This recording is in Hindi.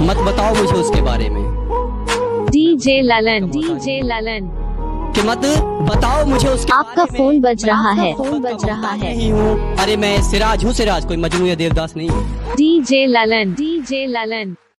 मत बताओ मुझे उसके बारे में। डीजे ललन, डीजे ललन कि मत बताओ मुझे उसके आपका बारे में। फोन बज रहा है, फोन बज रहा है। नहीं हूँ, अरे मैं सिराज हूँ, सिराज कोई मजनू या देवदास नहीं हूँ। DJ Lalan, DJ Lalan